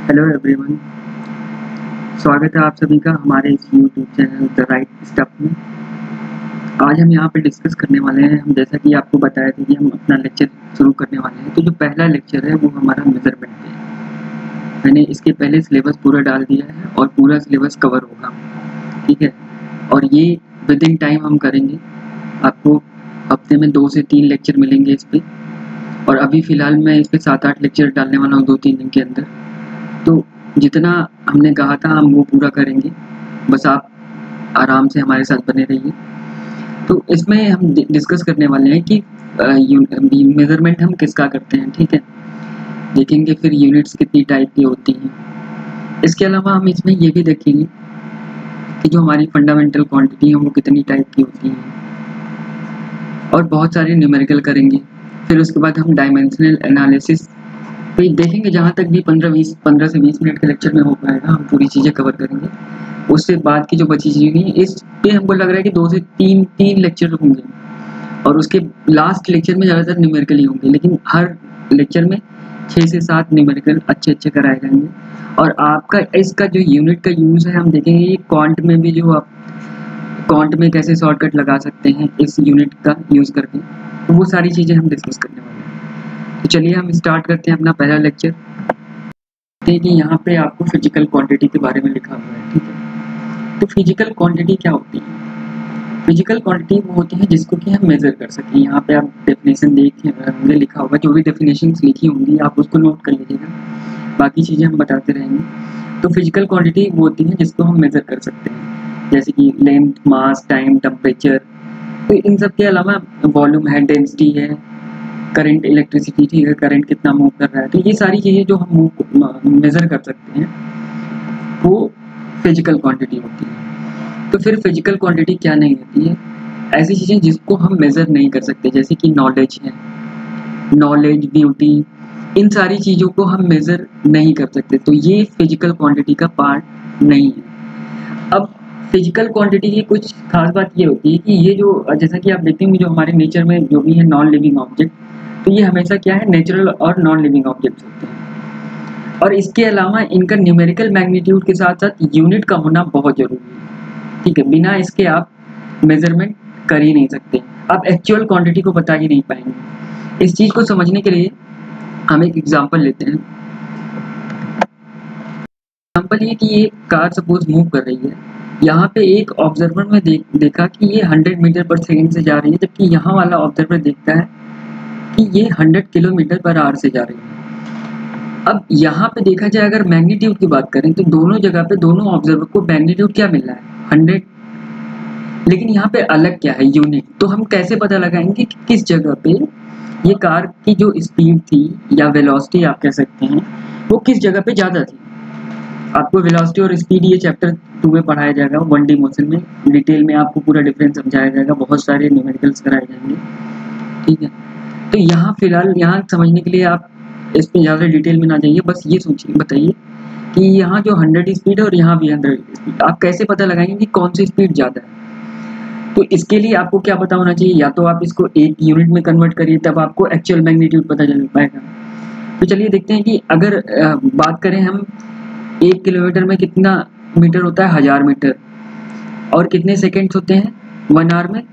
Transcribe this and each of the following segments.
Hello everyone, स्वागत है आप सभी का हमारे इस YouTube channel the right step में। आज हम यहाँ पे डिस्कस करने वाले हैं, हम जैसा कि आपको बताया था कि हम अपना लेक्चर शुरू करने वाले हैं। तो जो पहला लेक्चर है वो हमारा मेजरमेंट पे है। मैंने इसके पहले सिलेबस पूरा डाल दिया है और पूरा सिलेबस कवर होगा, ठीक है। और ये विद इन टाइम हम करेंगे। आपको हफ्ते में 2 से 3 लेक्चर मिलेंगे इस पर, और अभी फ़िलहाल मैं इस पर 7-8 लेक्चर डालने वाला हूँ 2-3 दिन के अंदर। तो जितना हमने कहा था हम वो पूरा करेंगे, बस आप आराम से हमारे साथ बने रहिए। तो इसमें हम डिस्कस करने वाले हैं कि मेज़रमेंट हम किसका करते हैं, ठीक है। देखेंगे फिर यूनिट्स कितनी टाइप की होती हैं। इसके अलावा हम इसमें ये भी देखेंगे कि जो हमारी फंडामेंटल क्वांटिटी है वो कितनी टाइप की होती हैं, और बहुत सारे न्यूमेरिकल करेंगे। फिर उसके बाद हम डायमेंशनल एनालिसिस पे देखेंगे। जहाँ तक भी 15 से 20 मिनट के लेक्चर में हो पाएगा हम पूरी चीज़ें कवर करेंगे। उससे बाद की जो बची चीज़ें हैं इस पे हमको लग रहा है कि 2 से 3 लेक्चर होंगे, और उसके लास्ट लेक्चर में ज़्यादातर न्यूमेरिकल ही होंगे, लेकिन हर लेक्चर में 6 से 7 न्यूमेरिकल अच्छे कराए जाएंगे। और आपका इसका जो यूनिट का यूज़ है हम देखेंगे ये क्वांट में भी, जो आप क्वांट में कैसे शॉर्टकट लगा सकते हैं इस यूनिट का यूज़ करके, तो वो सारी चीज़ें हम डिस्कस करने वाले हैं। तो चलिए हम स्टार्ट करते हैं अपना पहला लेक्चर। देखिए कि यहाँ पे आपको फिजिकल क्वांटिटी के बारे में लिखा हुआ है, ठीक है। तो फिजिकल क्वांटिटी क्या होती है? फिजिकल क्वांटिटी वो होती है जिसको कि हम मेजर कर सकें। यहाँ पे आप डेफिनेशन देखें होंगे, लिखा होगा, जो भी डेफिनेशन लिखी होंगी आप उसको नोट कर लीजिएगा, बाकी चीज़ें हम बताते रहेंगे। तो फिजिकल क्वांटिटी वो होती है जिसको हम मेजर कर सकते हैं, जैसे कि लेंथ, मास, टाइम, टेम्परेचर। तो इन सब के अलावा वॉल्यूम है, डेंसिटी है, करंट, इलेक्ट्रिसिटी, ठीक है, करंट कितना मूव कर रहा है। तो ये सारी चीज़ें जो हम मेज़र कर सकते हैं वो फिजिकल क्वांटिटी होती है। तो फिर फिजिकल क्वांटिटी क्या नहीं होती है? ऐसी चीज़ें जिसको हम मेज़र नहीं कर सकते, जैसे कि नॉलेज है, नॉलेज, ब्यूटी, इन सारी चीज़ों को हम मेज़र नहीं कर सकते, तो ये फिजिकल क्वांटिटी का पार्ट नहीं है। अब फिजिकल क्वांटिटी की कुछ खास बात ये होती है कि ये जो, जैसा कि आप देखते हैं जो हमारे नेचर में जो भी है नॉन लिविंग ऑब्जेक्ट, तो ये हमेशा क्या है, नेचुरल और नॉन लिविंग ऑब्जेक्ट्स होते हैं। और इसके अलावा इनका न्यूमेरिकल मैग्नीट्यूड के साथ साथ यूनिट का होना बहुत जरूरी है, ठीक है। बिना इसके आप मेजरमेंट कर ही नहीं सकते, आप एक्चुअल क्वांटिटी को बता ही नहीं पाएंगे। इस चीज़ को समझने के लिए हम एक एग्जांपल लेते हैं। एग्जांपल ये कि ये कार सपोज मूव कर रही है, यहाँ पे एक ऑब्जर्वर ने देखा कि ये 100 मीटर पर सेकेंड से जा रही है, जबकि यहाँ वाला ऑब्जर्वर देखता है कि ये 100 किलोमीटर पर आवर से जा रही है। अब यहाँ पे देखा जाए, अगर मैग्नीट्यूड की बात करें तो दोनों जगह पे दोनों ऑब्जर्वर को मैग्नीट्यूड क्या मिल रहा है, 100, लेकिन यहाँ पे अलग क्या है, यूनिट। तो हम कैसे पता लगाएंगे कि किस जगह पे ये कार की जो स्पीड थी या वेलोसिटी आप कह सकते हैं, वो किस जगह पे ज़्यादा थी। आपको वेलोसिटी और स्पीड ये चैप्टर 2 में पढ़ाया जाएगा, 1D मोशन में डिटेल में आपको पूरा डिफरेंस समझाया जाएगा, बहुत सारे न्यूमेरिकल्स कराए जाएंगे, ठीक है। तो यहाँ फिलहाल यहाँ समझने के लिए आप इस पर ज़्यादा डिटेल में ना जाइए, बस ये सोचिए, बताइए कि यहाँ जो 100 स्पीड है और यहाँ भी 100 स्पीड, आप कैसे पता लगाएंगे कि कौन सी स्पीड ज़्यादा है? तो इसके लिए आपको क्या पता होना चाहिए, या तो आप इसको एक यूनिट में कन्वर्ट करिए, तब आपको एक्चुअल मैग्नीट्यूड पता चल पाएगा। तो चलिए देखते हैं कि अगर बात करें हम, 1 किलोमीटर में कितना मीटर होता है, 1000 मीटर, और कितने सेकेंड्स होते हैं 1 आवर में,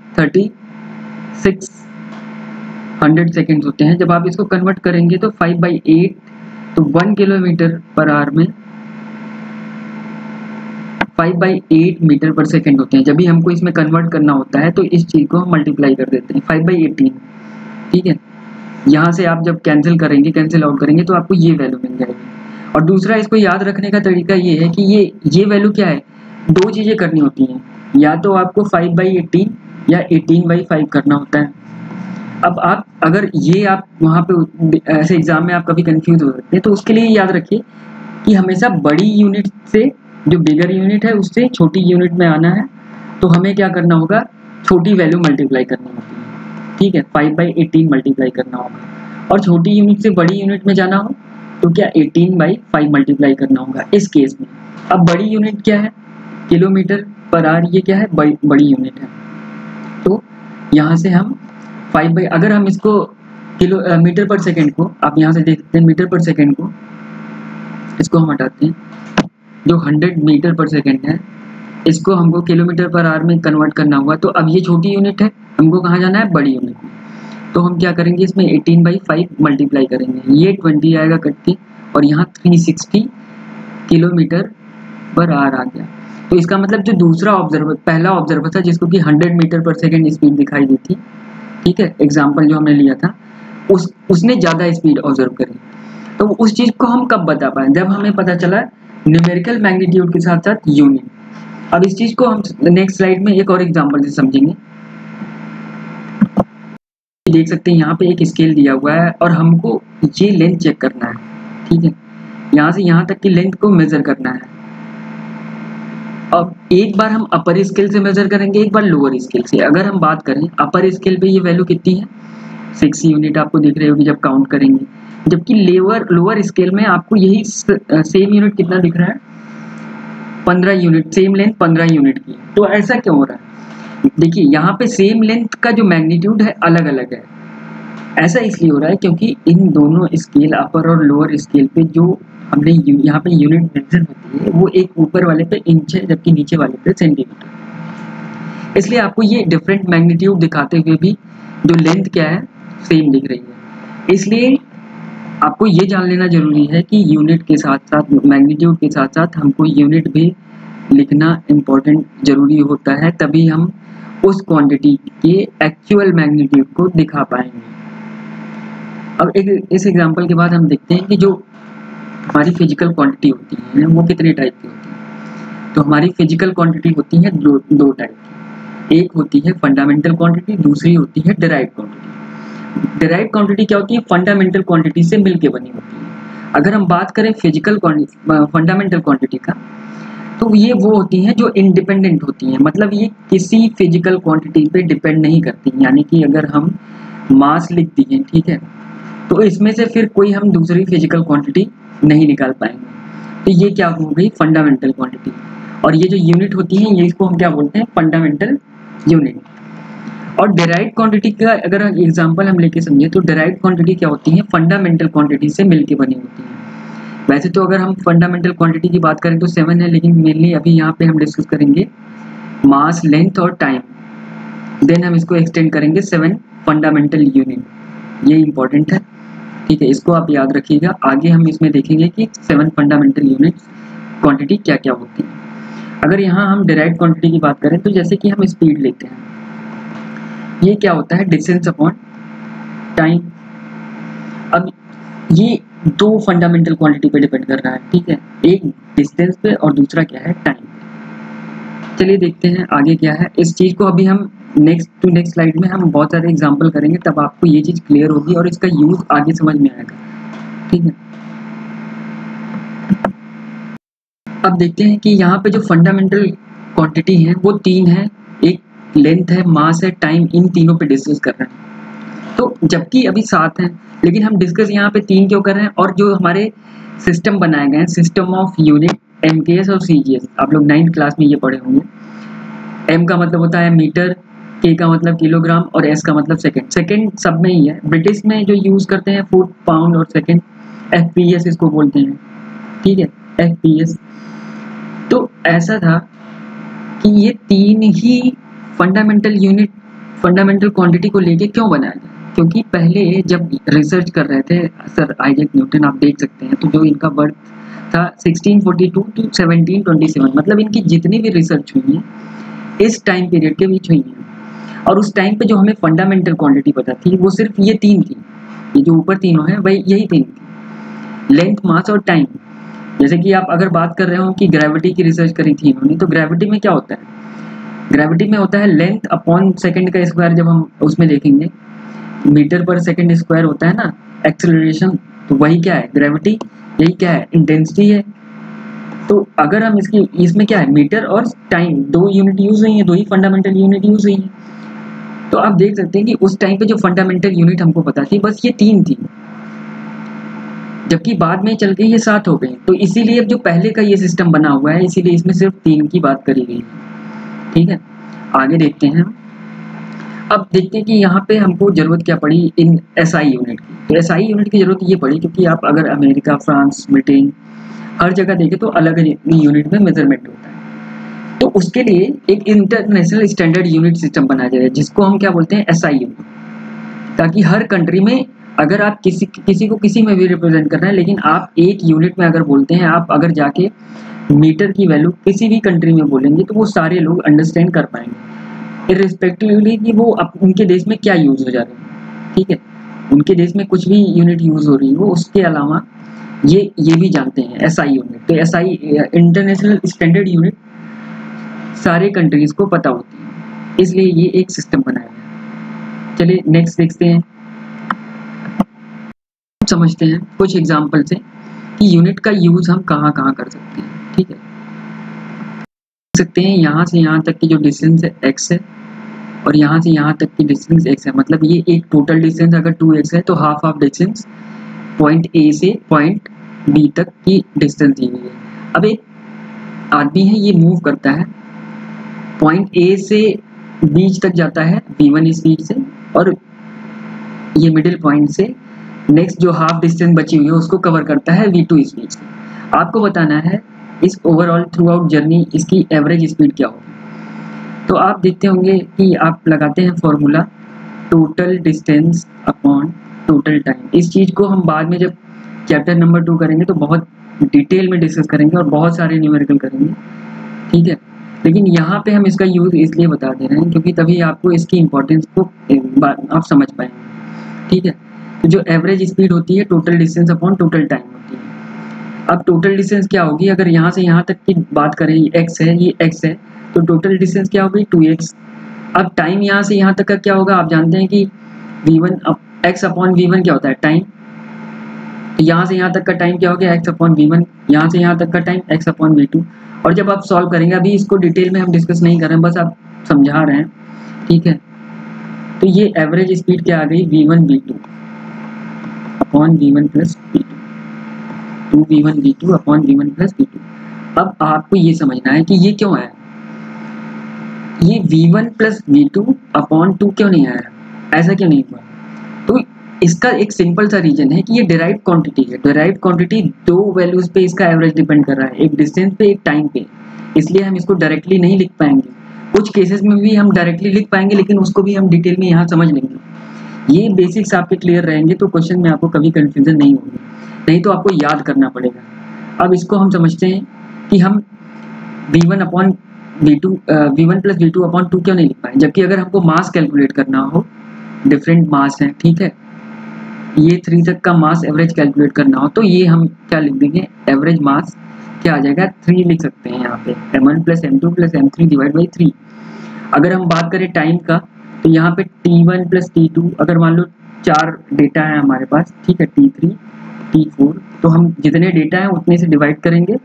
3600 सेकेंड्स होते हैं। जब आप इसको कन्वर्ट करेंगे तो 5/8, तो 1 किलोमीटर पर आवर में 5/8 मीटर पर सेकेंड होते हैं। जब भी हमको इसमें कन्वर्ट करना होता है तो इस चीज़ को हम मल्टीप्लाई कर देते हैं 5/18, ठीक है। यहाँ से आप जब कैंसिल करेंगे, कैंसिल आउट करेंगे, तो आपको ये वैल्यू मिल जाएगी। और दूसरा इसको याद रखने का तरीका ये है कि ये वैल्यू क्या है, 2 चीज़ें करनी होती हैं, या तो आपको 5/18 या 18/5 करना होता है। अब आप अगर ये आप वहाँ पे ऐसे एग्जाम में आप कभी कंफ्यूज हो सकते हैं, तो उसके लिए याद रखिए कि हमेशा बड़ी यूनिट से, जो बिगर यूनिट है उससे छोटी यूनिट में आना है, तो हमें क्या करना होगा, छोटी वैल्यू मल्टीप्लाई करनी होती है, ठीक है। 5/18 मल्टीप्लाई करना होगा, और छोटी यूनिट से बड़ी यूनिट में जाना हो तो क्या 18/5 मल्टीप्लाई करना होगा इस केस में। अब बड़ी यूनिट क्या है, किलोमीटर पर आवर, ये क्या है, बड़ी यूनिट है। तो यहाँ से हम अगर हम इसको मीटर पर सेकेंड को, आप यहाँ से देख सकते हैं मीटर पर सेकेंड को इसको हम हटाते हैं। जो 100 मीटर पर सेकेंड है इसको हमको किलोमीटर पर आवर में कन्वर्ट करना होगा। तो अब ये छोटी यूनिट है, हमको कहाँ जाना है, बड़ी यूनिट में। तो हम क्या करेंगे, इसमें 18/5 मल्टीप्लाई करेंगे, ये 20 आएगा कट के, और यहाँ 360 किलोमीटर पर आवर आ गया। तो इसका मतलब जो दूसरा ऑब्जर्वर, पहला ऑब्जर्वर था जिसको कि 100 मीटर पर सेकेंड स्पीड दिखाई दी थी, ठीक है, एग्जाम्पल जो हमने लिया था, उसने ज़्यादा स्पीड ऑब्जर्व करी। तो उस चीज़ को हम कब बता पाए, जब हमें पता चला न्यूमेरिकल मैग्नीट्यूड के साथ साथ यूनिट। अब इस चीज़ को हम नेक्स्ट स्लाइड में एक और एग्जाम्पल से समझेंगे। देख सकते हैं यहाँ पे एक स्केल दिया हुआ है और हमको ये लेंथ चेक करना है, ठीक है, यहाँ से यहाँ तक की लेंथ को मेजर करना है। अब एक बार हम अपर स्केल से मेजर करेंगे, एक बार लोअर स्केल से। अगर हम बात करें अपर स्केल पे ये वैल्यू कितनी है, 6 यूनिट आपको दिख रही होगी जब काउंट करेंगे, जबकि लोअर स्केल में आपको यही सेम यूनिट कितना दिख रहा है, 15 यूनिट, सेम लेंथ 15 यूनिट की। तो ऐसा क्यों हो रहा है, देखिए यहाँ पे सेम लेंथ का जो मैग्नीट्यूड है अलग अलग है। ऐसा इसलिए हो रहा है क्योंकि इन दोनों स्केल, अपर और लोअर स्केल पे जो हमने यहाँ पे यूनिट मेंशन होती है वो एक ऊपर वाले पे इंच है जबकि नीचे वाले पे सेंटीमीटर। इसलिए आपको ये डिफरेंट मैग्नीट्यूड दिखाते हुए भी जो लेंथ क्या है सेम दिख रही है। इसलिए आपको ये जान लेना जरूरी है कि यूनिट के साथ साथ, मैग्नीट्यूड के साथ साथ हमको यूनिट भी लिखना इम्पोर्टेंट जरूरी होता है, तभी हम उस क्वांटिटी के एक्चुअल मैग्नीट्यूड को दिखा पाएंगे। अब इस एग्जांपल के बाद हम देखते हैं कि जो हमारी फिजिकल क्वांटिटी होती है वो कितने टाइप की होती है। तो हमारी फिजिकल क्वांटिटी होती है दो टाइप की, एक होती है फंडामेंटल क्वांटिटी, दूसरी होती है डिराइव्ड क्वांटिटी। डिराइव्ड क्वांटिटी क्या होती है, फंडामेंटल क्वांटिटी से मिलकर बनी होती है। अगर हम बात करें फिजिकल फंडामेंटल क्वांटिटी का, तो ये वो होती हैं जो इंडिपेंडेंट होती हैं, मतलब ये किसी फिजिकल क्वांटिटी पे डिपेंड नहीं करती। यानी कि अगर हम मास लिख दिए, ठीक है, तो इसमें से फिर कोई हम दूसरी फिजिकल क्वांटिटी नहीं निकाल पाएंगे। तो ये क्या हो गई, फंडामेंटल क्वांटिटी। और ये जो यूनिट होती है ये, इसको हम क्या बोलते हैं, फंडामेंटल यूनिट। और डिराइव्ड क्वांटिटी का अगर एग्जांपल हम लेके समझे तो डिराइव्ड क्वांटिटी क्या होती है, फंडामेंटल क्वांटिटी से मिलके बनी होती है। वैसे तो अगर हम फंडामेंटल क्वांटिटी की बात करें तो 7 है, लेकिन मेनली अभी यहाँ पे हम डिस्कस करेंगे मास, लेंथ और टाइम। देन हम इसको एक्सटेंड करेंगे 7 फंडामेंटल यूनिट। ये इंपॉर्टेंट है, ठीक है, इसको आप याद रखिएगा। आगे हम इसमें देखेंगे कि 7 फंडामेंटल यूनिट्स क्वांटिटी क्या क्या होती है। अगर यहाँ हम डिराइव्ड क्वांटिटी की बात करें तो जैसे कि हम स्पीड लेते हैं, ये क्या होता है, डिस्टेंस अपॉन टाइम। अब ये दो फंडामेंटल क्वांटिटी पे डिपेंड कर रहा है, ठीक है, एक डिस्टेंस पे और दूसरा क्या है, टाइम पे। चलिए देखते हैं आगे क्या है। इस चीज को अभी हम नेक्स्ट स्लाइड में हम बहुत सारे एग्जांपल करेंगे, तब आपको ये चीज क्लियर होगी और इसका यूज आगे समझ में आएगा, ठीक है। अब देखते हैं कि यहाँ पे जो फंडामेंटल क्वांटिटी है वो 3 है, एक लेंथ है, मास है, टाइम, इन तीनों पे डिस्कस कर रहे हैं। तो जबकि अभी 7 हैं, लेकिन हम डिस्कस यहाँ पे 3 क्यों कर रहे हैं। और जो हमारे सिस्टम बनाए गए हैं, सिस्टम ऑफ यूनिट, MKS और CGS, आप लोग 9th क्लास में ये पढ़े होंगे। M का मतलब होता है मीटर, K का मतलब किलोग्राम और S का मतलब सेकंड। सेकंड सब में ही है, ब्रिटिश में जो यूज करते हैं फुट, पाउंड और सेकंड, FPS इसको बोलते हैं, ठीक है, FPS। तो ऐसा था कि ये 3 ही फंडामेंटल यूनिट, फंडामेंटल क्वांटिटी को लेके क्यों बनाया गया, क्योंकि पहले जब रिसर्च कर रहे थे सर आइजैक न्यूटन, आप देख सकते हैं, तो जो इनका बर्थ था 1642 टू 1727, मतलब इनकी जितनी भी रिसर्च हुई है इस टाइम पीरियड के बीच हुई है। और उस टाइम पे जो हमें फंडामेंटल क्वांटिटी पता थी वो सिर्फ ये 3 थी, ये जो ऊपर तीनों हैं वही यही 3 थी, लेंथ, मास और टाइम। जैसे कि आप अगर बात कर रहे हो कि ग्रेविटी की रिसर्च करी थी इन्होंने, तो ग्रेविटी में क्या होता है, ग्रेविटी में होता है लेंथ अपॉन सेकंड का स्क्वायर। जब हम उसमें देखेंगे मीटर पर सेकंड स्क्वायर होता है ना एक्सेलरेशन, तो वही क्या है, ग्रेविटी, यही क्या है, इंटेंसिटी है। तो अगर हम इसमें क्या है, मीटर और टाइम, 2 यूनिट यूज हुई है, 2 ही फंडामेंटल यूनिट यूज हुई है। तो आप देख सकते हैं कि उस टाइम पे जो फंडामेंटल यूनिट हमको पता थी बस ये 3 थी, जबकि बाद में चल के ये 7 हो गई। तो इसीलिए जो पहले का ये सिस्टम बना हुआ है, इसीलिए इसमें सिर्फ 3 की बात करी गई है, ठीक है। आगे देखते हैं हम। अब देखते हैं कि यहाँ पे हमको जरूरत क्या पड़ी इन SI यूनिट की। तो SI यूनिट की जरूरत ये पड़ी क्योंकि आप अगर अमेरिका, फ्रांस, ब्रिटेन हर जगह देखें तो अलग यूनिट में मेजरमेंट होता है। तो उसके लिए एक इंटरनेशनल स्टैंडर्ड यूनिट सिस्टम बनाया जाए जिसको हम क्या बोलते हैं, SI यूनिट, ताकि हर कंट्री में अगर आप किसी को किसी में भी रिप्रेजेंट कर रहे हैं, लेकिन आप एक यूनिट में अगर बोलते हैं, आप अगर जाके मीटर की वैल्यू किसी भी कंट्री में बोलेंगे तो वो सारे लोग अंडरस्टैंड कर पाएंगे, इर्रिस्पेक्टिवली कि वो उनके देश में क्या यूज हो जा रहे हैं। ठीक है, उनके देश में कुछ भी यूनिट यूज हो रही है, वो उसके अलावा ये भी जानते हैं SI यूनिट। तो SI इंटरनेशनल स्टैंडर्ड यूनिट सारे कंट्रीज को पता होती है, इसलिए ये एक सिस्टम बनाया है। चलिए नेक्स्ट देखते हैं, समझते हैं कुछ एग्जांपल से कि यूनिट का यूज हम कहाँ कहाँ कर सकते हैं। ठीक है, देख सकते हैं यहाँ से यहाँ तक की जो डिस्टेंस है x है, और यहाँ से यहाँ तक की डिस्टेंस x है। मतलब ये एक टोटल डिस्टेंस अगर 2x है तो half of distance point A से पॉइंट B तक की डिस्टेंस दी हुई है। अब एक आदमी है, ये मूव करता है, पॉइंट A से बीच तक जाता है v1 स्पीड से, और ये मिडिल पॉइंट से नेक्स्ट जो हाफ डिस्टेंस बची हुई है उसको कवर करता है v2 स्पीड से। आपको बताना है इस ओवरऑल थ्रू आउट जर्नी इसकी एवरेज स्पीड क्या होगी। तो आप देखते होंगे कि आप लगाते हैं formula total distance upon total time. इस चीज़ को हम बाद में जब चैप्टर नंबर 2 करेंगे तो बहुत डिटेल में डिस्कस करेंगे और बहुत सारे न्यूमेरिकल करेंगे। ठीक है, लेकिन यहाँ पे हम इसका यूज़ इसलिए बता दे रहे हैं क्योंकि तभी आपको इसकी इम्पोर्टेंस को आप समझ पाएंगे। ठीक है, तो जो एवरेज स्पीड होती है total distance upon total time होती है। अब टोटल डिस्टेंस क्या होगी, अगर यहाँ से यहाँ तक की बात करें, ये x है, ये x है, तो टोटल डिस्टेंस क्या होगी 2x। अब टाइम यहाँ से यहाँ तक का क्या होगा, आप जानते हैं कि v1 x अपॉन v1 क्या होता है, टाइम। तो यहाँ से यहाँ तक का टाइम क्या हो गया, x अपॉन v1, यहाँ से यहाँ तक का टाइम x अपॉन v2। और जब आप सॉल्व करेंगे, अभी इसको डिटेल में हम डिस्कस नहीं कर रहे हैं, बस आप समझा रहे हैं। ठीक है, तो ये एवरेज स्पीड क्या आ गई, v1 v2 upon v1 plus v2, 2v1 v2 upon v1 plus v2। अब आपको ये समझना है कि ये क्यों आया, ये v1 प्लस v2 अपॉन 2 क्यों नहीं आया, ऐसा क्यों नहीं हुआ। तो इसका एक सिंपल सा रीजन है कि ये डिराइव्ड क्वांटिटी है। डिराइव्ड क्वांटिटी दो वैल्यूज पे इसका एवरेज डिपेंड कर रहा है, एक डिस्टेंस पे एक टाइम पे, इसलिए हम इसको डायरेक्टली नहीं लिख पाएंगे। कुछ केसेस में भी हम डायरेक्टली लिख पाएंगे, लेकिन उसको भी हम डिटेल में यहाँ समझ लेंगे। ये बेसिक्स आपके क्लियर रहेंगे तो क्वेश्चन में आपको कभी कंफ्यूजन नहीं होगी, नहीं तो आपको याद करना पड़ेगा। अब इसको हम समझते हैं कि हम v1 upon v2 v1 plus v2 upon 2 क्यों नहीं लिख पाए, जबकि अगर हमको मास कैलकुलेट करना हो, डिफरेंट मास है, ठीक है, ये 3 तक का मास एवरेज कैलकुलेट करना हो, तो ये हम क्या लिख देंगे, एवरेज मास क्या आ जाएगा 3 लिख सकते हैं यहाँ पे, m1 plus m2 plus m3 divide by 3। अगर हम बात करें टाइम का, तो यहाँ पे t1 प्लस t2, अगर मान लो 4 डेटा है हमारे पास, ठीक है, t3 t4, तो हम जितने डेटा है उतने से डिवाइड करेंगे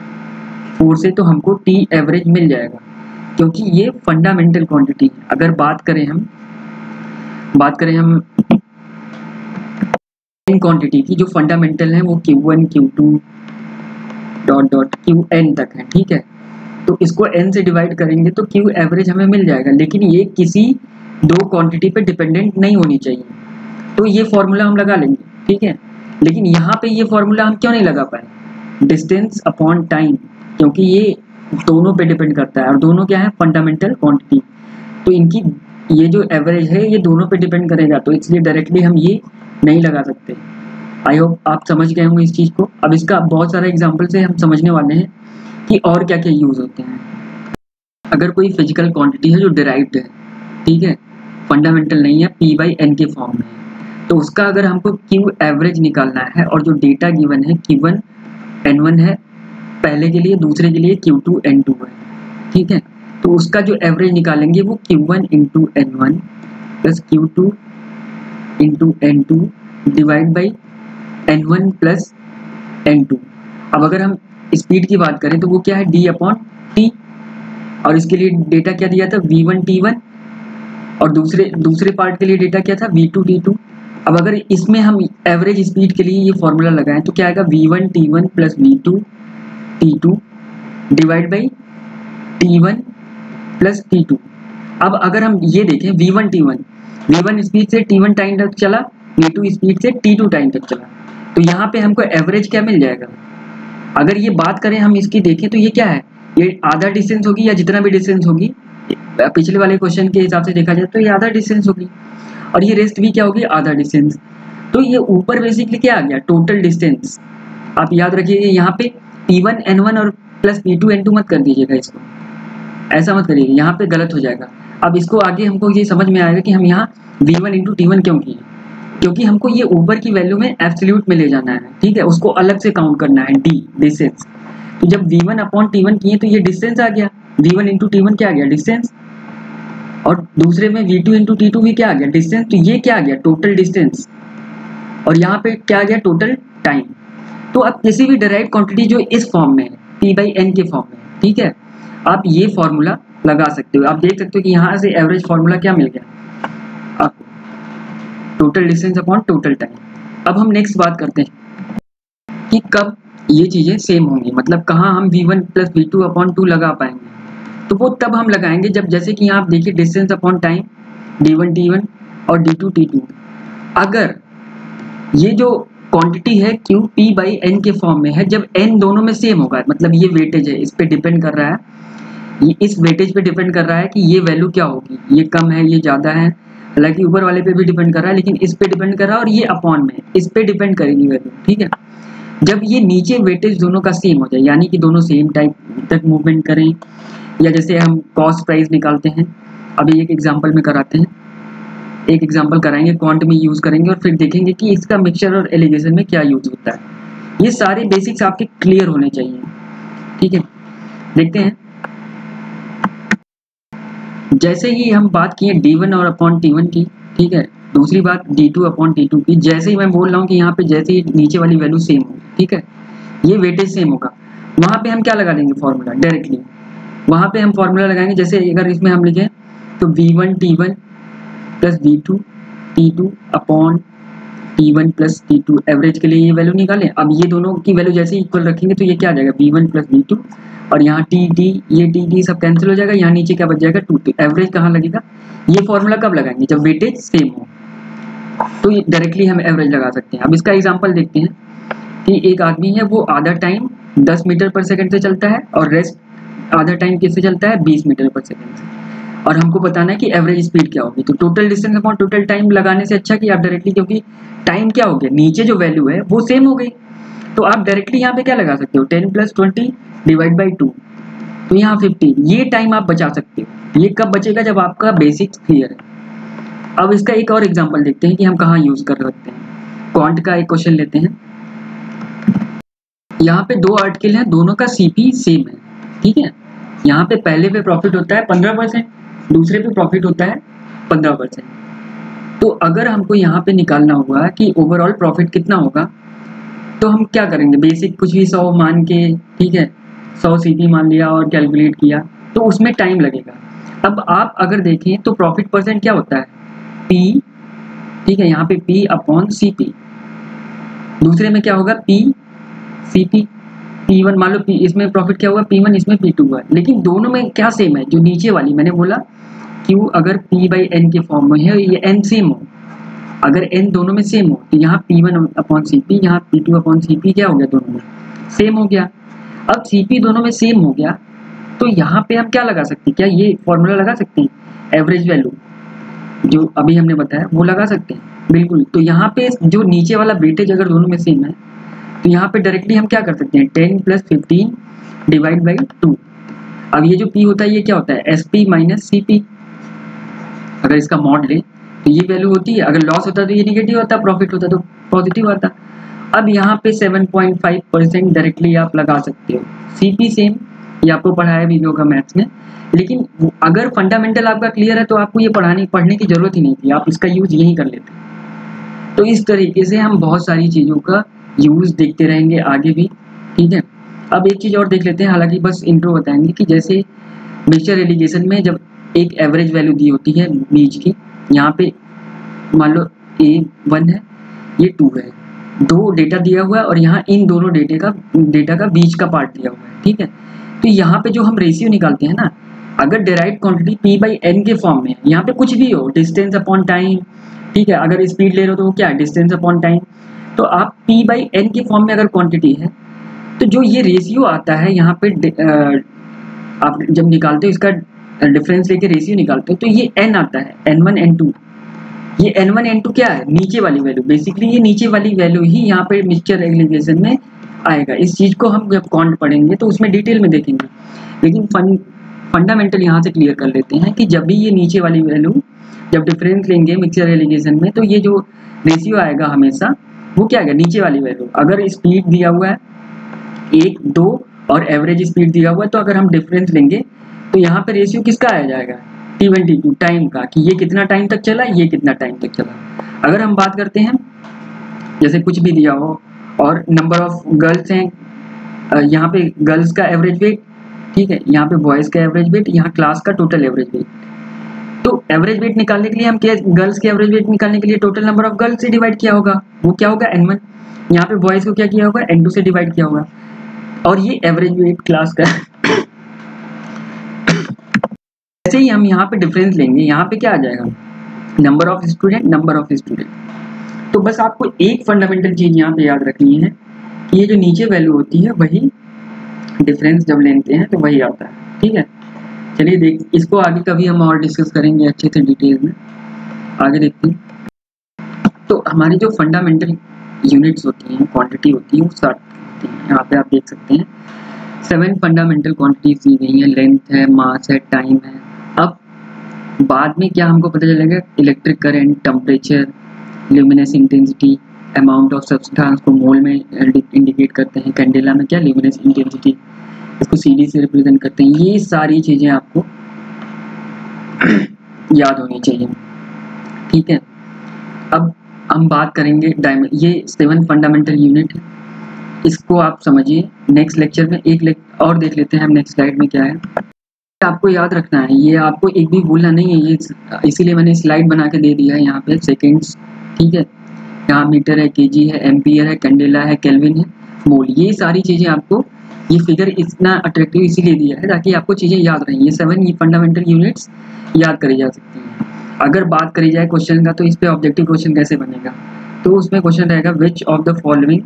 4 से, तो हमको t एवरेज मिल जाएगा, क्योंकि ये फंडामेंटल क्वांटिटी है। अगर बात करें हम क्वांटिटी की, जो फंडामेंटल है वो q1 q2 dot dot qn तक है, ठीक है, तो इसको n से डिवाइड करेंगे तो q एवरेज हमें मिल जाएगा, लेकिन ये किसी दो क्वांटिटी पे डिपेंडेंट नहीं होनी चाहिए। तो ये फॉर्मूला हम लगा लेंगे, ठीक है, लेकिन यहाँ पे ये फॉर्मूला हम क्यों नहीं लगा पाए, डिस्टेंस अपॉन टाइम, क्योंकि ये दोनों पे डिपेंड करता है और दोनों क्या है, फंडामेंटल क्वांटिटी। तो इनकी ये जो एवरेज है ये दोनों पे डिपेंड करेगा, तो इसलिए डायरेक्टली हम ये नहीं लगा सकते। आई होप आप समझ गए होंगे इस चीज़ को। अब इसका बहुत सारा एग्जाम्पल से हम समझने वाले हैं कि और क्या क्या यूज़ होते हैं। अगर कोई फिजिकल क्वांटिटी है जो डिराइव्ड है, ठीक है, फंडामेंटल नहीं है, p बाई n के फॉर्म में है, तो उसका अगर हमको q एवरेज निकालना है, और जो डेटा गिवन है q1 n1 है पहले के लिए, दूसरे के लिए q2 n2 है, ठीक है, तो उसका जो एवरेज निकालेंगे वो q1 into n1 plus q2 into n2 divide by n1 plus n2। अब अगर हम स्पीड की बात करें तो वो क्या है, d अपॉन t, और इसके लिए डेटा क्या दिया था, v1 t1, और दूसरे पार्ट के लिए डेटा क्या था, v2 t2। अब अगर इसमें हम एवरेज स्पीड के लिए ये फॉर्मूला लगाएं तो क्या आएगा, v1 t1 plus v2 t2 divide by t1 plus t2। अब अगर हम ये देखें v1 t1, v1 स्पीड से t1 टाइम तक चला, v2 स्पीड से t2 टाइम तक चला, तो यहाँ पे हमको एवरेज क्या मिल जाएगा, अगर ये बात करें हम इसकी देखें तो ये क्या है, ये आधा डिस्टेंस होगी या जितना भी डिस्टेंस होगी, पिछले वाले क्वेश्चन के हिसाब से देखा जाए तो ये आधा डिस्टेंस होगी, और ये रेस्ट भी क्या होगी, आधा डिस्टेंस। तो ये ऊपर बेसिकली क्या आ गया, टोटल डिस्टेंस। आप याद रखिएगा यहाँ पे P1 N1 और प्लस P2 N2 मत कर दीजिएगा, इसको ऐसा मत करिएगा, यहाँ पे गलत हो जाएगा। अब इसको आगे हमको ये समझ में आएगा कि हम यहाँ V1 × T1 क्यों किए, क्योंकि हमको ये ऊपर की वैल्यू में एब्सोल्यूट में ले जाना है, ठीक है, उसको अलग से काउंट करना है, D डिस्टेंस। तो जब V1/T1 किए तो ये डिस्टेंस आ गया, V1 × T1 क्या आ गया, डिस्टेंस, और दूसरे में V2 × T2 भी क्या आ गया, डिस्टेंस। तो ये क्या आ गया, टोटल डिस्टेंस, और यहाँ पे क्या आ गया, टोटल टाइम। तो अब किसी भी डिराइव्ड क्वांटिटी जो इस फॉर्म में है, P/N के फॉर्म में, ठीक है, आप ये फॉर्मूला लगा सकते हो। आप देख सकते हो कि यहाँ से एवरेज फॉर्मूला क्या मिल गया आपको, total distance upon total time. अब हम नेक्स्ट बात करते हैं कि कब ये चीज़ें सेम होंगी, मतलब कहाँ हम V1 + V2/2 लगा पाएंगे। तो वो तब हम लगाएंगे जब, जैसे कि यहाँ आप देखिए, distance upon time D1 T1 और D2 T2, अगर ये जो क्वांटिटी है Q P/N के फॉर्म में है, जब N दोनों में सेम होगा, मतलब ये वेटेज है, इस पे डिपेंड कर रहा है, ये इस वेटेज पे डिपेंड कर रहा है कि ये वैल्यू क्या होगी, ये कम है, ये ज़्यादा है, हालांकि ऊपर वाले पे भी डिपेंड कर रहा है, लेकिन इस पे डिपेंड कर रहा है, और ये अपॉन में इस पे डिपेंड करेगी वैल्यू, ठीक है। जब ये नीचे वेटेज दोनों का सेम हो जाए, यानी कि दोनों सेम टाइप तक मूवमेंट करें, या जैसे हम कॉस्ट प्राइस निकालते हैं, अभी एक एग्जाम्पल में कराते हैं, एक एग्जाम्पल कराएंगे, क्वांट में यूज़ करेंगे, और फिर देखेंगे कि इसका मिक्सचर और एलिगेशन में क्या यूज होता है। ये सारे बेसिक्स आपके क्लियर होने चाहिए, ठीक है। देखते हैं, जैसे ही हम बात किए D1 और अपॉन T1 की, ठीक है, दूसरी बात D2 अपॉन T2 की, जैसे ही मैं बोल रहा हूँ कि यहाँ पे जैसे ही नीचे वाली वैल्यू सेम होगी, ठीक है, ये वेटेज सेम होगा, वहाँ पे हम क्या लगा देंगे, फॉर्मूला डायरेक्टली वहाँ पे हम फॉर्मूला लगाएंगे। जैसे अगर इसमें हम लिखें तो V1 T1 + V2 T2 upon T1 + T2, average के लिए ये वैल्यू निकालें। अब ये दोनों की वैल्यू जैसे इक्वल रखेंगे तो ये क्या आ जाएगा, V1 + V2, और यहाँ T सब कैंसिल हो जाएगा, यहाँ नीचे क्या बच जाएगा, 2। तो एवरेज कहाँ लगेगा, ये फॉर्मूला कब लगाएंगे, जब वेटेज सेम हो, तो ये डायरेक्टली हम एवरेज लगा सकते हैं। अब इसका एग्जांपल देखते हैं कि एक आदमी है, वो आधा टाइम 10 मीटर/सेकंड से चलता है, और रेस्ट आधा टाइम किससे चलता है, 20 मीटर/सेकंड से, और हमको बताना है कि एवरेज स्पीड क्या होगी। तो total distance upon total time लगाने से अच्छा कि आप डायरेक्टली, क्योंकि टाइम क्या हो गया, नीचे जो वैल्यू है वो सेम हो गई, तो आप डायरेक्टली यहाँ पे क्या लगा सकते हो, 10 + 20 / 2, तो यहाँ 50। ये टाइम आप बचा सकते हो। ये कब बचेगा, जब आपका बेसिक्स क्लियर है। अब इसका एक और एग्जांपल देखते हैं कि हम कहाँ यूज कर सकते हैं। क्वांट का एक क्वेश्चन लेते हैं। यहाँ पे 2 आर्टिकल हैं, दोनों का CP सेम है, ठीक है। यहाँ पे पहले पे प्रॉफिट होता है 15%, दूसरे पे प्रॉफिट होता है 15%। तो अगर हमको यहाँ पे निकालना हुआ कि ओवरऑल प्रॉफिट कितना होगा, तो हम क्या करेंगे, बेसिक कुछ भी 100 मान के, ठीक है, 100 CP मान लिया और कैलकुलेट किया, तो उसमें टाइम लगेगा। अब आप अगर देखें तो प्रॉफिट % क्या होता है, P, ठीक है, यहाँ पे P/CP, दूसरे में क्या होगा, P/CP, P1 मान लो, P इसमें प्रॉफिट क्या हुआ, P1, इसमें P2 हुआ, लेकिन दोनों में क्या सेम है, जो नीचे वाली मैंने बोला Q अगर P/N के फॉर्म में है, ये N सेम हो, अगर N दोनों में सेम हो, तो यहाँ P1/CP, यहाँ P2/CP क्या हो गया, दोनों में सेम हो गया। अब CP दोनों में सेम हो गया, तो यहाँ पे हम क्या लगा सकते हैं, क्या ये फॉर्मूला लगा सकते हैं, एवरेज वैल्यू जो अभी हमने बताया वो लगा सकते हैं, बिल्कुल। तो यहाँ पे जो नीचे वाला वेटेज अगर दोनों में सेम है, तो यहाँ पे डायरेक्टली हम क्या कर सकते हैं, 10 + 15 / 2। अब ये जो P होता है, ये क्या होता है, SP - CP, अगर इसका मॉड ले तो ये वैल्यू होती है, अगर लॉस होता तो ये निगेटिव होता, प्रॉफिट होता तो पॉजिटिव आता। अब यहाँ पे 7.5% डायरेक्टली आप लगा सकते हो। CP सेम, ये आपको पढ़ाया भी होगा मैथ्स में, लेकिन अगर फंडामेंटल आपका क्लियर है तो आपको ये पढ़ने की जरूरत ही नहीं थी, आप इसका यूज यही कर लेते। तो इस तरीके से हम बहुत सारी चीज़ों का यूज देखते रहेंगे आगे भी, ठीक है। अब एक चीज़ और देख लेते हैं, हालांकि बस इंट्रो बताएंगे कि जैसे मिक्सचर एलिगेशन में जब एक एवरेज वैल्यू दी होती है बीच की, यहाँ पे मान लो A1 है, ये 2 है, 2 डेटा दिया हुआ है, और यहाँ इन दोनों डेटा का बीच का पार्ट दिया हुआ है, ठीक है। तो यहाँ पे जो हम रेशियो निकालते हैं ना, अगर डिराइव्ड क्वांटिटी P/N के फॉर्म में है, यहाँ पे कुछ भी हो, डिस्टेंस अपॉन टाइम, ठीक है, अगर स्पीड ले रहे हो तो वो क्या है, डिस्टेंस अपॉन टाइम, तो आप P/N के फॉर्म में अगर क्वांटिटी है तो जो ये रेशियो आता है यहाँ पे आप जब निकालते हो इसका डिफरेंस लेके रेशियो निकालते हो तो ये n आता है, n1 n2। ये n1 n2 क्या है, नीचे वाली वैल्यू। बेसिकली ये नीचे वाली वैल्यू ही यहाँ पे मिक्सचर एग्रीगेशन में आएगा। इस चीज को हम जब कॉन्ट पढ़ेंगे तो उसमें डिटेल में देखेंगे, लेकिन फंडामेंटल यहाँ से क्लियर कर लेते हैं कि जब भी ये नीचे वाली वैल्यू जब डिफरेंस लेंगे मिक्सचर एग्रीगेशन में तो ये जो रेशियो आएगा हमेशा वो क्या आएगा, नीचे वाली वैल्यू। अगर स्पीड दिया हुआ है 1, 2 और एवरेज स्पीड दिया हुआ है तो अगर हम डिफरेंस लेंगे तो यहाँ पे रेशियो किसका आ जाएगा, T1 T2 टाइम का, कि ये कितना टाइम तक चला, ये कितना टाइम तक चला। अगर हम बात करते हैं जैसे कुछ भी दिया हो और नंबर ऑफ गर्ल्स हैं, यहाँ पे गर्ल्स का एवरेज वेट, ठीक है, यहाँ पे बॉयज का एवरेज वेट, यहाँ क्लास का टोटल एवरेज वेट। तो एवरेज वेट निकालने के लिए हम क्या, गर्ल्स के एवरेज वेट निकालने के लिए टोटल नंबर ऑफ गर्ल्स से डिवाइड किया होगा, वो क्या होगा n1। यहाँ पे बॉयज को क्या किया होगा, n2 से डिवाइड किया होगा। और ये एवरेज वेट क्लास का ऐसे ही हम यहाँ पे डिफरेंस लेंगे, यहाँ पे क्या आ जाएगा, number of student, number of student. तो बस आपको एक फंडामेंटल चीज यहाँ पे याद रखनी है कि ये जो नीचे वैल्यू होती है वही डिफरेंस जब लेते हैं तो वही आता है, ठीक है। चलिए देख, इसको आगे कभी हम और डिस्कस करेंगे अच्छे से डिटेल में, आगे देखते हैं। तो हमारी जो फंडामेंटल यूनिट्स होती हैं, क्वांटिटी होती है, वो 60 होती हैं। यहाँ पे आप देख सकते हैं 7 फंडामेंटल क्वांटिटीज दी गई हैं, लेंथ है, मास है, टाइम है। अब बाद में क्या हमको पता चलेगा, electric current, temperature, luminous intensity, amount of substance को मोल में इंडिकेट करते हैं, कैंडेला में क्या ल्यूमिनस इंटेंसिटी, इसको CD से रिप्रेजेंट करते हैं। ये सारी चीजें आपको याद होनी चाहिए, ठीक है। अब हम बात करेंगे डायमंड, ये 7 फंडामेंटल यूनिट है, इसको आप समझिए। नेक्स्ट लेक्चर में एक और देख लेते हैं हम, नेक्स्ट स्लाइड में क्या है आपको याद रखना है। ये आपको एक भी भूलना नहीं है, ये इसीलिए मैंने स्लाइड बना के दे दिया है यहाँ पे, सेकेंड्स, ठीक है। यहाँ मीटर है, केजी है, एम्पियर है, कैंडेला है, केल्विन है, मोल। ये सारी चीजें आपको, ये फिगर इतना अट्रैक्टिव इसीलिए दिया है ताकि आपको चीजें याद रहें। ये 7 फंडामेंटल यूनिट्स याद करी जा सकती हैं। अगर बात करी जाए क्वेश्चन का, तो इस पे ऑब्जेक्टिव क्वेश्चन कैसे बनेगा, तो उसमें क्वेश्चन रहेगा विच ऑफ द फॉलोइंग।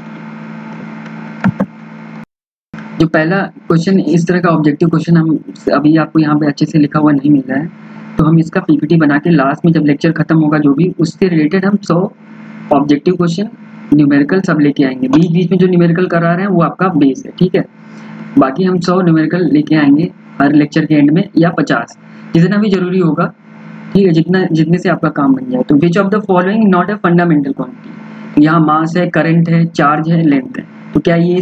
जो पहला क्वेश्चन इस तरह का ऑब्जेक्टिव क्वेश्चन हम अभी आपको यहाँ पे अच्छे से लिखा हुआ नहीं मिल रहा है, तो हम इसका PPT बना के लास्ट में जब लेक्चर खत्म होगा जो भी उससे रिलेटेड हम 100 ऑब्जेक्टिव क्वेश्चन न्यूमेरिकल सब लेके आएंगे। बीच बीच में जो न्यूमेरिकल करा रहे हैं वो आपका बेस है, ठीक है। बाकी हम 100 न्यूमेरिकल लेके आएंगे हर लेक्चर के एंड में, या 50, जितना भी जरूरी होगा, ठीक है, जितने से आपका काम बन जाए। तो which of the following not a fundamental quantity, यहाँ मास है, करंट है, चार्ज है, लेंथ है। तो क्या ये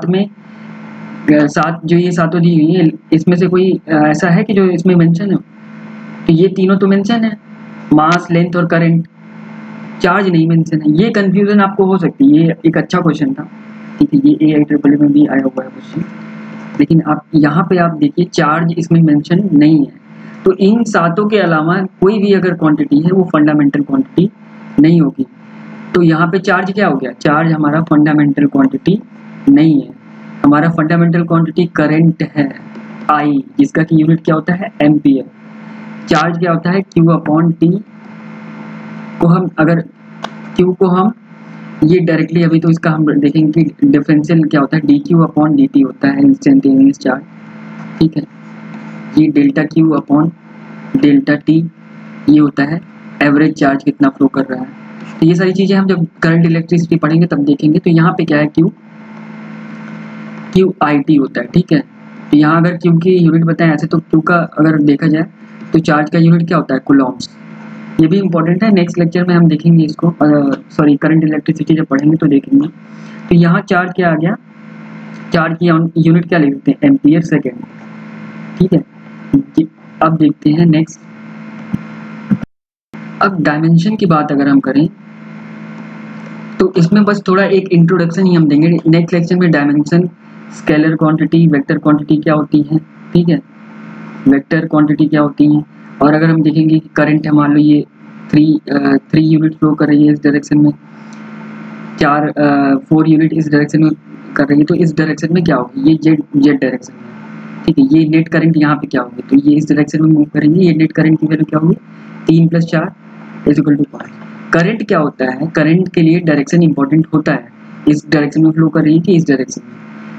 सात जो ये सातों दी हुई है, इसमें से कोई ऐसा है कि जो इसमें मेंशन हो, तो ये तीनों तो मेंशन है, मास, लेंथ और करंट। चार्ज नहीं मेंशन है, ये कंफ्यूजन आपको हो सकती है। ये एक अच्छा क्वेश्चन था, ठीक है, ये AIEEE में भी आया हुआ है क्वेश्चन, लेकिन आप यहाँ पे आप देखिए चार्ज इसमें मेंशन नहीं है। तो इन सातों के अलावा कोई भी अगर क्वांटिटी है वो फंडामेंटल क्वांटिटी नहीं होगी। तो यहाँ पे चार्ज क्या हो गया, चार्ज हमारा फंडामेंटल क्वांटिटी नहीं है। हमारा फंडामेंटल क्वांटिटी करंट है, I, जिसका की यूनिट क्या होता है, एम्पियर। चार्ज क्या होता है, Q/T को हम अगर Q को हम ये डायरेक्टली, अभी तो इसका हम देखेंगे कि डिफरेंशियल क्या होता है, dQ/dt होता है, इंस्टेंटेनियस चार्ज, ठीक है। ये डेल्टा Q/ΔT ये होता है एवरेज चार्ज कितना फ्लो कर रहा है। तो ये सारी चीजें हम जब करंट इलेक्ट्रिसिटी पढ़ेंगे तब देखेंगे। तो यहाँ पे क्या है, QIT होता है, ठीक है। तो यहाँ अगर Q की यूनिट बताएं ऐसे, तो Q का अगर देखा जाए तो चार्ज का यूनिट क्या होता है, कूलम्ब्स। ये भी इंपॉर्टेंट है, नेक्स्ट लेक्चर में हम देखेंगे इसको, सॉरी करंट इलेक्ट्रिसिटी जब पढ़ेंगे तो देखेंगे। तो यहाँ चार्ज क्या आ गया, चार्ज की यूनिट क्या लिख सकते हैं, एम्पियर सेकेंड, ठीक है। अब देखते हैं नेक्स्ट। अब डायमेंशन की बात अगर हम करें तो इसमें बस थोड़ा एक इंट्रोडक्शन ही हम देंगे। नेक्स्ट लेक्चर में dimension, scalar quantity, vector quantity क्या होती है, ठीक है, वेक्टर क्वांटिटी क्या होती है। और अगर हम देखेंगे कि करंट है, मान लो ये 3 यूनिट फ्लो कर रही है इस डायरेक्शन में, 4 यूनिट इस डायरेक्शन में कर रही है, तो इस डायरेक्शन में क्या होगी, ये जेड डायरेक्शन में, ठीक है। ये नेट करंट यहाँ पे क्या होगी, तो ये इस डायरेक्शन में मूव करेंगे, ये नेट करंट की वैल्यू क्या होगी, 3 + 4 = 5। करंट क्या होता है, करंट के लिए डायरेक्शन इंपॉर्टेंट होता है, इस डायरेक्शन में फ्लो कर रही है कि इस डायरेक्शन में।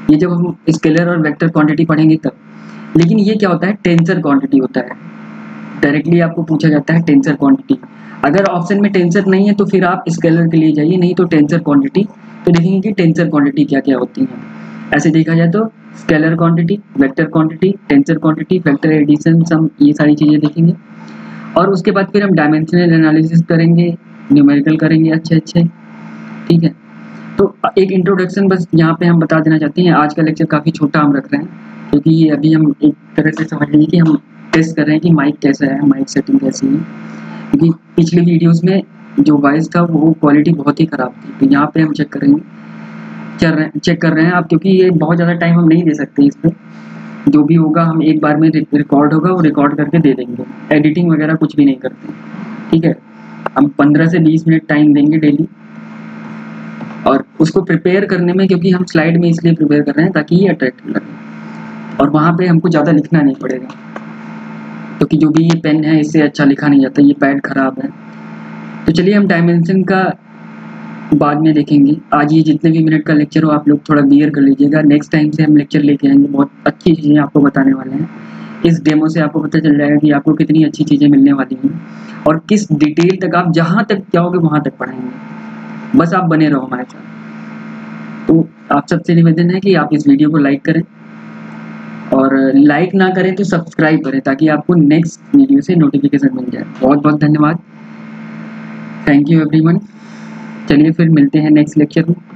ये जब हम स्केलर और वेक्टर क्वांटिटी पढ़ेंगे तब। लेकिन ये क्या होता है, टेंसर क्वांटिटी होता है। डायरेक्टली आपको पूछा जाता है टेंसर क्वांटिटी। अगर ऑप्शन में टेंसर नहीं है तो फिर आप स्केलर के लिए जाइए, नहीं तो टेंसर क्वांटिटी। तो देखेंगे कि टेंसर क्वांटिटी क्या क्या होती है। ऐसे देखा जाए तो scalar quantity, vector quantity, tensor quantity, vector addition, sum, ये सारी चीज़ें देखेंगे। और उसके बाद फिर हम डायमेंशनल एनालिसिस करेंगे, न्यूमेरिकल करेंगे अच्छे अच्छे, ठीक है। तो एक इंट्रोडक्शन बस यहाँ पे हम बता देना चाहते हैं। आज का लेक्चर काफ़ी छोटा हम रख रहे हैं, क्योंकि अभी हम एक तरह से समझ लीजिए कि हम टेस्ट कर रहे हैं कि माइक कैसा है, माइक सेटिंग कैसी है। क्योंकि पिछली वीडियोस में जो वॉइस था वो क्वालिटी बहुत ही ख़राब थी, तो यहाँ पे हम चेक करेंगे, चेक कर रहे हैं आप, क्योंकि ये बहुत ज़्यादा टाइम हम नहीं दे सकते इस पर। जो भी होगा हम एक बार में रिकॉर्ड होगा वो रिकॉर्ड करके दे देंगे, एडिटिंग वगैरह कुछ भी नहीं करते, ठीक है। हम 15 से 20 मिनट टाइम देंगे डेली, और उसको प्रिपेयर करने में, क्योंकि हम स्लाइड में इसलिए प्रिपेयर कर रहे हैं ताकि ये अट्रैक्टिव लगे, और वहाँ पे हमको ज़्यादा लिखना नहीं पड़ेगा, क्योंकि जो भी ये पेन है इससे अच्छा लिखा नहीं जाता, ये पैड ख़राब है। तो चलिए हम डायमेंशन का बाद में देखेंगे। आज ये जितने भी मिनट का लेक्चर हो आप लोग थोड़ा बियर कर लीजिएगा, नेक्स्ट टाइम से हम लेक्चर लेके आएंगे, बहुत अच्छी चीज़ें आपको बताने वाले हैं। इस डेमो से आपको पता चल जाएगा कि आपको कितनी अच्छी चीज़ें मिलने वाली हैं, और किस डिटेल तक आप जहाँ तक जाओगे वहाँ तक पढ़ाएंगे। बस आप बने रहो हमारे साथ। तो आप सबसे निवेदन है कि आप इस वीडियो को लाइक करें, और लाइक ना करें तो सब्सक्राइब करें, ताकि आपको नेक्स्ट वीडियो से नोटिफिकेशन मिल जाए। बहुत बहुत धन्यवाद, थैंक यू एवरीवन। चलिए फिर मिलते हैं नेक्स्ट लेक्चर में।